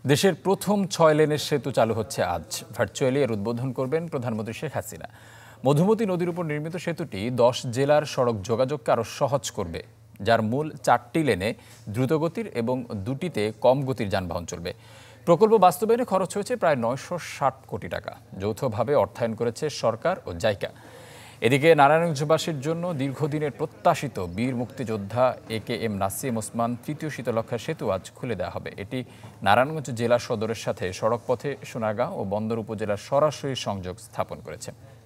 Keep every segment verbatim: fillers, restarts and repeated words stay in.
দেশের প্রথম ছয় লেনের সেতু চালু হচ্ছে আজ। ভার্চুয়ালি এর উদ্বোধন করবেন প্রধানমন্ত্রী শেখ হাসিনা। মধুমতি নদীর উপর নির্মিত সেতুটি দশ জেলার সড়ক যোগাযোগকে আরও সহজ করবে, যার মূল চারটি লেনে দ্রুতগতির এবং দুটিতে কম গতির যানবাহন চলবে। প্রকল্প বাস্তবায়নে খরচ হয়েছে প্রায় নয়শো ষাট কোটি টাকা। যৌথভাবে অর্থায়ন করেছে সরকার ও জাইকা। এদিকে নারায়ণগঞ্জবাসীর জন্য দীর্ঘদিনের প্রত্যাশিত বীর মুক্তিযোদ্ধা A K M Nasim Osman তৃতীয় শীতলক্ষা সেতু আজ খুলে দেওয়া হবে। এটি নারায়ণগঞ্জ জেলা সদরের সাথে সড়কপথে সোনাগাঁও ও বন্দর উপজেলার সরাসরি সংযোগ স্থাপন করেছে।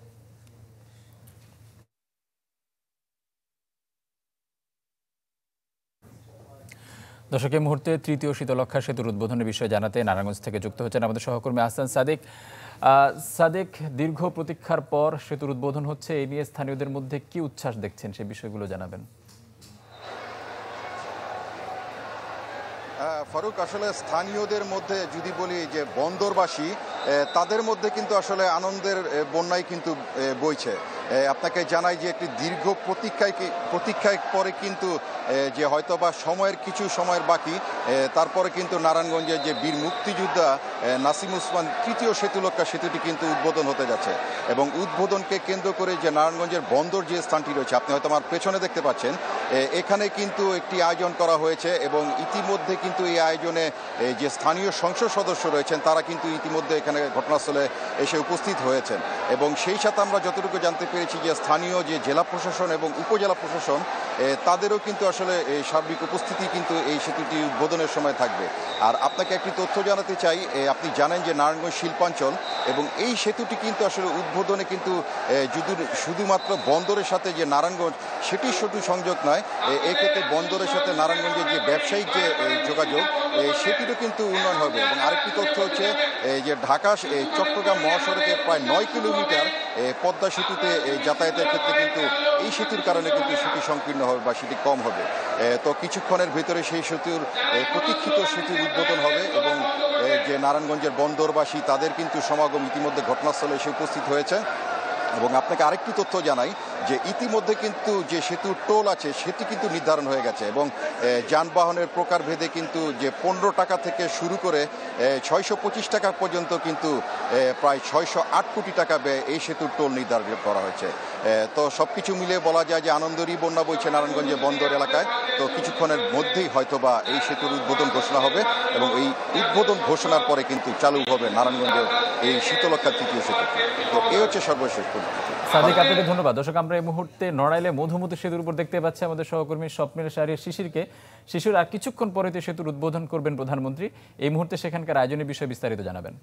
দর্শক, এই মুহূর্তে তৃতীয় শীতলক্ষা সেতুর উদ্বোধনের বিষয়ে জানাতে নারায়ণগঞ্জ থেকে যুক্ত হচ্ছেন আমাদের সহকর্মী আহসান সাদিক। সাদিক, দীর্ঘ প্রতীক্ষার পর সেতুর উদ্বোধন হচ্ছে, এই নিয়ে স্থানীয়দের মধ্যে কি উচ্ছ্বাস দেখছেন সেই বিষয়গুলো জানাবেন। ফারুক, আসলে স্থানীয়দের মধ্যে যদি বলি যে বন্দরবাসী, তাদের মধ্যে কিন্তু আসলে আনন্দের বন্যাই কিন্তু বইছে। আপনাকে জানাই যে একটি দীর্ঘ প্রতীক্ষায় প্রতীক্ষায় পরে কিন্তু যে হয়তো বা সময়ের কিছু সময়ের বাকি, তারপরে কিন্তু নারায়ণগঞ্জের যে বীর মুক্তিযোদ্ধা নাসিম ওসমান তৃতীয় সেতুলক্ষা সেতুটি কিন্তু উদ্বোধন হতে যাচ্ছে। এবং উদ্বোধনকে কেন্দ্র করে যে নারায়ণগঞ্জের বন্দর যে স্থানটি রয়েছে, আপনি হয়তো আমার পেছনে দেখতে পাচ্ছেন, এখানে কিন্তু একটি আয়োজন করা হয়েছে এবং ইতিমধ্যে কিন্তু এই আয়োজনে যে স্থানীয় সংসদ সদস্য রয়েছেন তারা কিন্তু ইতিমধ্যে এখানে ঘটনাস্থলে এসে উপস্থিত হয়েছেন। এবং সেই সাথে আমরা যতটুকু জানতে পেরেছি যে স্থানীয় যে জেলা প্রশাসন এবং উপজেলা প্রশাসন তাদেরও কিন্তু আসলে সার্বিক উপস্থিতি কিন্তু এই সেতুটি উদ্বোধনের সময় থাকবে। আর আপনাকে একটি তথ্য জানাতে চাই, আপনি জানেন যে নারায়ণগঞ্জ শিল্পাঞ্চল এবং এই সেতুটি কিন্তু আসলে উদ্বোধনে কিন্তু যদি শুধুমাত্র বন্দরের সাথে যে নারায়ণগঞ্জ সেটি শুধু সংযোগ নয়, এক্ষেত্রে বন্দরের সাথে নারায়ণগঞ্জের যে ব্যবসায়িক যে যোগাযোগ সেটিরও কিন্তু উন্নয়ন হবে। এবং আরেকটি তথ্য হচ্ছে যে ঢাকা চট্টগ্রাম মহাসড়কে প্রায় নয় কিলোমিটার পদ্মা সেতুতে যাতায়াতের ক্ষেত্রে কিন্তু এই সেতুর কারণে কিন্তু সেটি সংকীর্ণ হবে বা সেটি কম হবে। তো কিছুক্ষণের ভিতরে সেই সেতুর প্রতীক্ষিত সেতুর উদ্বোধন হবে এবং যে নারায়ণগঞ্জের বন্দরবাসী তাদের কিন্তু সমাগম ইতিমধ্যে ঘটনাস্থলে এসে উপস্থিত হয়েছে। এবং আপনাকে আরেকটি তথ্য জানাই যে ইতিমধ্যে কিন্তু যে সেতুর টোল আছে সেটি কিন্তু নির্ধারণ হয়ে গেছে এবং যানবাহনের প্রকারভেদে কিন্তু যে পনেরো টাকা থেকে শুরু করে ছয়শো পঁচিশ টাকা পর্যন্ত কিন্তু প্রায় ছয়শো আট কোটি টাকা ব্যয় এই সেতুর টোল নির্ধারণ করা হয়েছে। তো সব কিছু মিলিয়ে বলা যায় যে আনন্দেরই বন্যা বইছে নারায়ণগঞ্জের বন্দর এলাকায়। তো কিছুক্ষণের মধ্যেই হয়তোবা এই সেতুর উদ্বোধন ঘোষণা হবে এবং এই উদ্বোধন ঘোষণার পরে কিন্তু চালু হবে নারায়ণগঞ্জের এই শীতলক্ষা তৃতীয় সেতু। তো এই হচ্ছে সর্বশেষ। সাদিক, আপনাকে ধন্যবাদ। দর্শক, আমরা এই মুহূর্তে নড়াইলে মধুমতি সেতুর উপর দেখতে পাচ্ছি আমাদের সহকর্মী স্বপ্নের শাহরিয়ার শিশিরকে। শিশির, আর কিছুক্ষণ পরে সেতুর উদ্বোধন করবেন প্রধানমন্ত্রী। এই মুহূর্তে সেখানকার আয়োজনের বিষয়ে বিস্তারিত জানাবেন।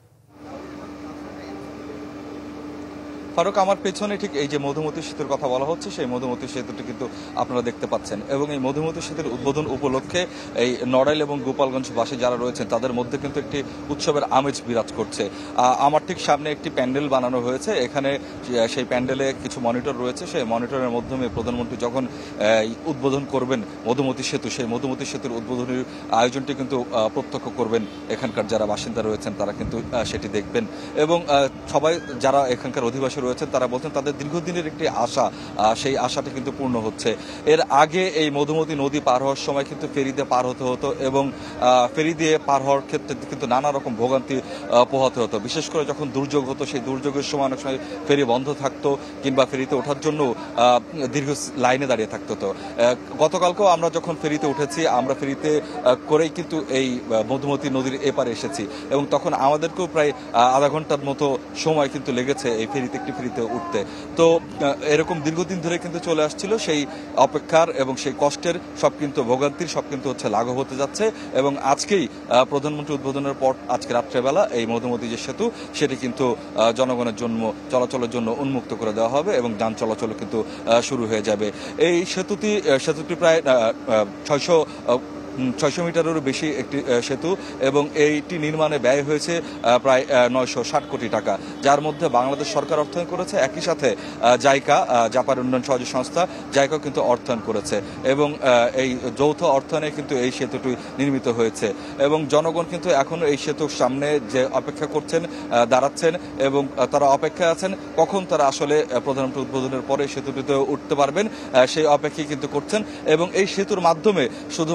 ফারুক, আমার পেছনে ঠিক এই যে মধুমতি সেতুর কথা বলা হচ্ছে, সেই মধুমতি সেতুটি কিন্তু আপনারা দেখতে পাচ্ছেন এবং এই মধুমতি সেতুর উদ্বোধন উপলক্ষে এই নড়াইল এবং গোপালগঞ্জবাসী যারা রয়েছেন তাদের মধ্যে কিন্তু একটি উৎসবের আমেজ বিরাজ করছে। আমার ঠিক সামনে একটি প্যান্ডেল বানানো হয়েছে, এখানে সেই প্যান্ডেলে কিছু মনিটর রয়েছে, সেই মনিটরের মাধ্যমে প্রধানমন্ত্রী যখন উদ্বোধন করবেন মধুমতি সেতু, সেই মধুমতি সেতুর উদ্বোধনের আয়োজনটি কিন্তু প্রত্যক্ষ করবেন এখানকার যারা বাসিন্দা রয়েছেন তারা কিন্তু সেটি দেখবেন। এবং সবাই যারা এখানকার অধিবাসী রয়েছেন তারা বলছেন তাদের দীর্ঘদিনের একটি আশা, সেই আশাটি কিন্তু পূর্ণ হচ্ছে। এর আগে এই মধুমতি নদী পার হওয়ার সময় কিন্তু ফেরিতে পার হতে হতো এবং ফেরি দিয়ে পার হওয়ার ক্ষেত্রে কিন্তু নানা রকম ভোগান্তি পোহাতে হতো। বিশেষ করে যখন দুর্যোগ হতো, সেই দুর্যোগের সময় অনেক সময় ফেরি বন্ধ থাকতো কিংবা ফেরিতে ওঠার জন্য দীর্ঘ লাইনে দাঁড়িয়ে থাকতো। তো গতকালকেও আমরা যখন ফেরিতে উঠেছি, আমরা ফেরিতে করেই কিন্তু এই মধুমতি নদীর এপারে এসেছি এবং তখন আমাদেরকেও প্রায় আধা ঘন্টার মতো সময় কিন্তু লেগেছে এই ফেরিতে একটি ফেরিতে উঠতে। তো এরকম দীর্ঘদিন ধরে কিন্তু চলে আসছিল সেই অপেক্ষার এবং সেই কষ্টের সব কিন্তু ভোগান্তির সব কিন্তু হচ্ছে লাঘব হতে যাচ্ছে এবং আজকেই প্রধানমন্ত্রী উদ্বোধনের পর আজকে রাত্রেবেলা এই মধুমতি যে সেতু সেটি কিন্তু জনগণের জন্য চলাচলের জন্য উন্মুক্ত করে দেওয়া হবে এবং যান চলাচল কিন্তু শুরু হয়ে যাবে। এই সেতুটি সেতুটি প্রায় ছয়শো ছয়শো মিটারেরও বেশি একটি সেতু এবং এইটি নির্মাণে ব্যয় হয়েছে প্রায় নয়শো ষাট কোটি টাকা, যার মধ্যে বাংলাদেশ সরকার অর্থায়ন করেছে, একই সাথে জাইকা জাপান উন্নয়ন সহযোগী সংস্থা জাইকা কিন্তু অর্থায়ন করেছে এবং এই যৌথ অর্থায়নে কিন্তু এই সেতুটি নির্মিত হয়েছে এবং জনগণ কিন্তু এখন এই সেতুর সামনে যে অপেক্ষা করছেন, দাঁড়াচ্ছেন এবং তারা অপেক্ষায় আছেন কখন তারা আসলে প্রধানমন্ত্রী উদ্বোধনের পরে সেতুটিতে উঠতে পারবেন সেই অপেক্ষায় কিন্তু করছেন। এবং এই সেতুর মাধ্যমে শুধুমাত্র কিন্তু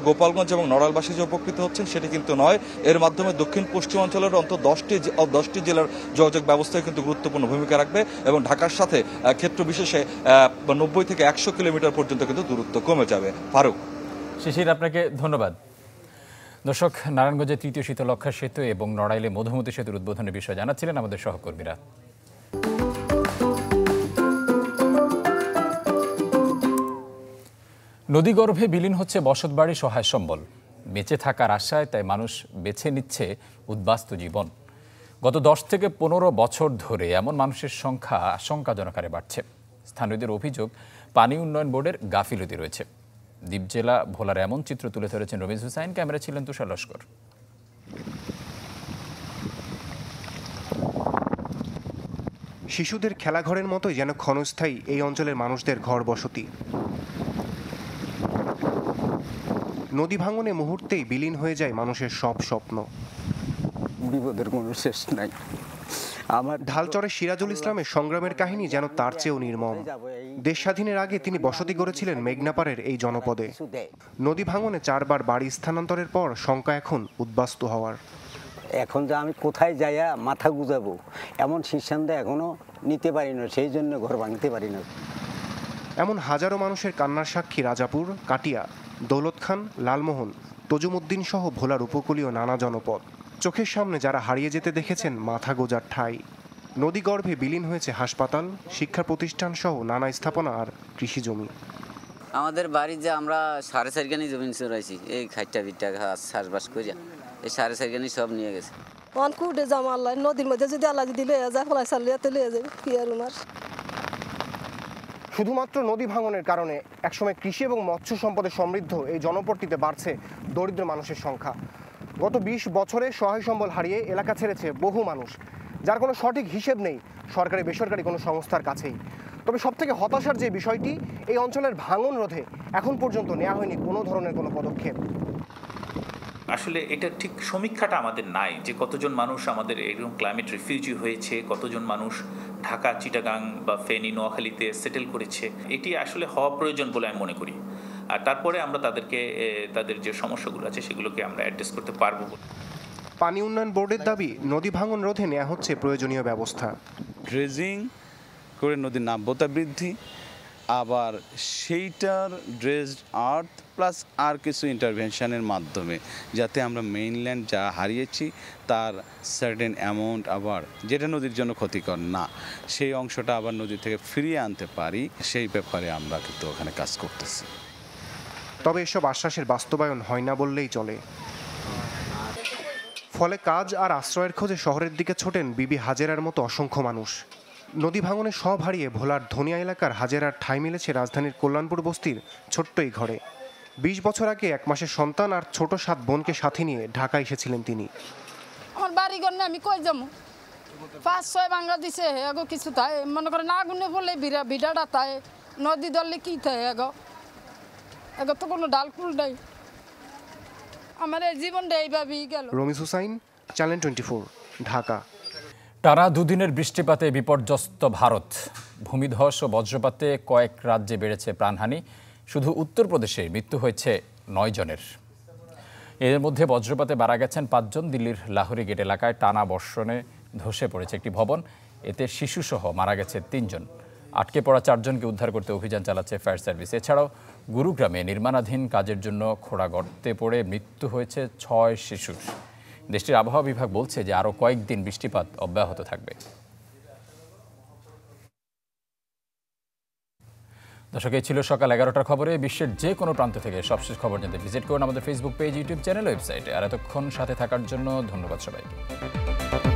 গোপালগঞ্জ এবং নড়াইলবাসী যে উপকৃত হচ্ছেন সেটি কিন্তু নয়। এর মাধ্যমে দক্ষিণ পশ্চিমাঞ্চলের অন্তত দশটি দশটি জেলার যোগাযোগ ব্যবস্থায় কিন্তু গুরুত্বপূর্ণ ভূমিকা রাখবে এবং ঢাকার সাথে ক্ষেত্র বিশেষে নব্বই থেকে একশো কিলোমিটার পর্যন্ত কিন্তু দূরত্ব কমে যাবে। ফারুক, শিশির, আপনাকে ধন্যবাদ। দর্শক, নারায়ণগঞ্জের তৃতীয় শীতলক্ষা সেতু এবং নড়াইলে মধুমতি সেতুর উদ্বোধনের বিষয়ে জানাচ্ছিলেন আমাদের সহকর্মীরা। নদীগর্ভে বিলীন হচ্ছে বসতবাড়ি, সহায় সম্বল। বেঁচে থাকার আশায় তাই মানুষ বেছে নিচ্ছে উদ্বাস্তু জীবন। গত দশ থেকে পনেরো বছর ধরে এমন মানুষের সংখ্যা আশঙ্কাজনক হারে বাড়ছে। স্থানীয়দের অভিযোগ, পানি উন্নয়ন বোর্ডের গাফিলতি রয়েছে। দ্বীপ জেলা ভোলার এমন চিত্র তুলে ধরেছেন রমিজ হুসাইন। ক্যামেরা ছিলেন তুষার লস্কর। শিশুদের খেলাঘরের মতোই যেন ক্ষণস্থায়ী এই অঞ্চলের মানুষদের ঘর বসতি। নদী ভাঙনে মুহূর্তেই বিলীন হয়ে যায় মানুষের সব স্বপ্ন। বিপদের কোনো শেষ নাই। আমার ঢালচরের সিরাজুল ইসলামের সংগ্রামের কাহিনী যেন তার চেয়েও নির্মম। দেশ স্বাধীনের আগে তিনি বসতি গড়েছিলেন মেঘনাপাড়ের এই জনপদে। নদী ভাঙনে চারবার বাড়ি স্থানান্তরের পর শঙ্কা এখন উদ্বাস্তু হওয়ার। এখন যে আমি কোথায় যাইয়া মাথা গুজাবো এমন সিদ্ধান্ত এখনো নিতে পারি না, সেই জন্য ঘর ভাঙতে পারি না। এমন হাজারো মানুষের কান্নার সাক্ষী রাজাপুর, কাটিয়া, দৌলত খান, লালমোহন, তজুমুদ্দিন সহ ভোলার উপকূলীয় নানা জনপদ। চোখের সামনে যারা হারিয়ে যেতে দেখেছেন মাথা গোজার ঠাঁই। নদীগর্ভে বিলীন হয়েছে হাসপাতাল, শিক্ষা প্রতিষ্ঠান সহ নানা স্থাপনা আর কৃষি জমি। আমাদের বাড়ির যে আমরা সাড়ে চারখানি জমি চড়াইছি, এই খাইটা বিটটা চাষবাস করিয়া এই সাড়ে চারখানি সব নিয়ে গেছে। অনকুটে জাম আল্লাহ নদীর মধ্যে যদি আল্লাহ যদি লয়ে যায় ফলাই চালিয়ে তো লয়ে যাবে কি আর উনার। শুধুমাত্র নদী ভাঙনের কারণে একসময় কৃষি এবং মৎস্য সম্পদে সমৃদ্ধ এই জনপদটিতে বাড়ছে দরিদ্র মানুষের সংখ্যা। গত বিশ বছরে সহায় সম্বল হারিয়ে এলাকা ছেড়েছে বহু মানুষ, যার কোনো সঠিক হিসেব নেই সরকারি বেসরকারি কোনো সংস্থার কাছেই। তবে সবথেকে হতাশার যে বিষয়টি, এই অঞ্চলের ভাঙন রোধে এখন পর্যন্ত নেওয়া হয়নি কোনো ধরনের কোনো পদক্ষেপ। আসলে এটা ঠিক সমীক্ষাটা আমাদের নাই যে কতজন মানুষ আমাদের এরকম ক্লাইমেট রিফিউজি হয়েছে, কতজন মানুষ ঢাকা, চিটাগাং বা ফেনী, নোয়াখালীতে সেটেল করেছে। এটি আসলে হওয়া প্রয়োজন বলে আমি মনে করি। আর তারপরে আমরা তাদেরকে তাদের যে সমস্যাগুলো আছে সেগুলোকে আমরা অ্যাড্রেস করতে পারবো। পানি উন্নয়ন বোর্ডের দাবি, নদী ভাঙন রোধে নেওয়া হচ্ছে প্রয়োজনীয় ব্যবস্থা। ড্রেজিং করে নদীর নাব্যতা বৃদ্ধি, আবার সেইটার ড্রেজড আর্থ প্লাস আর কিছু ইন্টারভেনশনের মাধ্যমে যাতে আমরা মেইনল্যান্ড যা হারিয়েছি তার সার্টেন অ্যামাউন্ট আবার যেটা নদীর জন্য ক্ষতিকর না, সেই অংশটা আবার নদী থেকে ফিরিয়ে আনতে পারি, সেই ব্যাপারে আমরা কিন্তু ওখানে কাজ করতেছি। তবে এসব আশ্বাসের বাস্তবায়ন হয় না বললেই চলে। ফলে কাজ আর আশ্রয়ের খোঁজে শহরের দিকে ছোটেন বিবি হাজেরার মতো অসংখ্য মানুষ। নদী ভাঙনে সব হারিয়ে ভোলার ধনিয়া এলাকার হাজেরার ঠাঁই মিলেছে রাজধানীর কল্যাণপুর বস্তির ছোট্ট এই ঘরে। বিশ বছর আগে এক মাসের সন্তান আর ছোট সাত বোনকে সাথে নিয়ে ঢাকা এসেছিলেন তিনি। আমার বাড়ি ঘর না, আমি কই যাবো? পাঁচ ছয় বাংলা দিছে এগো কিছু তাই মনে করে না গুনে বললে বিরা বিডাটা তাই নদী দললে কি তাই এগো এগো তো কোনো ডালকুল নাই। আমার এই জীবনটা এইভাবেই গেল। Ramiz Hussain, channel twenty four, Dhaka. টানা দুদিনের বৃষ্টিপাতে বিপর্যস্ত ভারত। ভূমিধস ও বজ্রপাতে কয়েক রাজ্যে বেড়েছে প্রাণহানি। শুধু উত্তরপ্রদেশে মৃত্যু হয়েছে নয় জনের। এর মধ্যে বজ্রপাতে মারা গেছেন পাঁচজন। দিল্লির লাহোরি গেট এলাকায় টানা বর্ষণে ধসে পড়েছে একটি ভবন, এতে শিশুসহ মারা গেছে তিনজন। আটকে পড়া চারজনকে উদ্ধার করতে অভিযান চালাচ্ছে ফায়ার সার্ভিস। এছাড়াও গুরুগ্রামে নির্মাণাধীন কাজের জন্য খোঁড়া গর্তে পড়ে মৃত্যু হয়েছে ছয় শিশুর। দেশটির আবহাওয়া বিভাগ বলছে যে আরও কয়েকদিন বৃষ্টিপাত অব্যাহত থাকবে। দর্শক, এই ছিল সকাল এগারোটার খবরে। বিশ্বের যে কোনো প্রান্ত থেকে সবশেষ খবর জানতে ভিজিট করুন আমাদের ফেসবুক পেজ, ইউটিউব চ্যানেল, ওয়েবসাইটে। আর এতক্ষণ সাথে থাকার জন্য ধন্যবাদ সবাইকে।